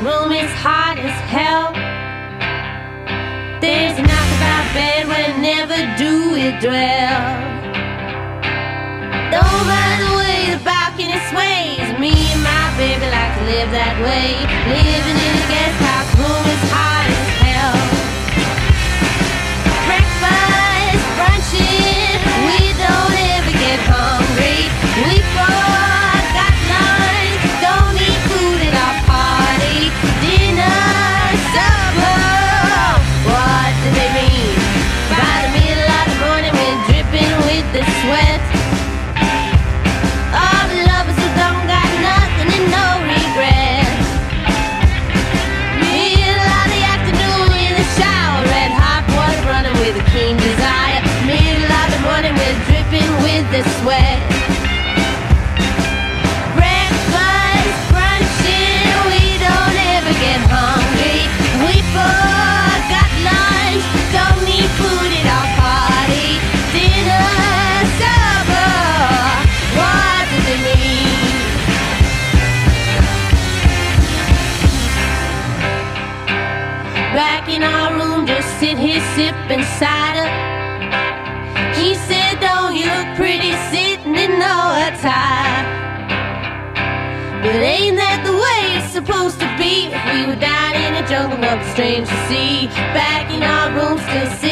room is hot as hell. There's a knockabout bed where never do we dwell. Though by the way the balcony sways, me and my baby like to live that way. Living in a guest house room is hot as hell. Breakfast, brunching, we don't ever get hungry. We forgot lunch, don't eat food at our party. Dinner, supper, what do they mean? By the middle of the morning we're dripping with the sweat. All the lovers who don't got nothing and no regrets. Middle of the afternoon in the shower, red hot water running with a keen desire. Middle of the morning we're dripping with the sweat. Breakfast, brunching, we don't ever get hungry. We forgot lunch, don't need food at our party. Dinner, supper, what does it mean? Back in our room, just sit here sipping cider. He said, don't you look pretty sitting in no attire? But ain't that the way it's supposed to be? If we were down in a jungle, what was strange to see? Back in our room, still sitting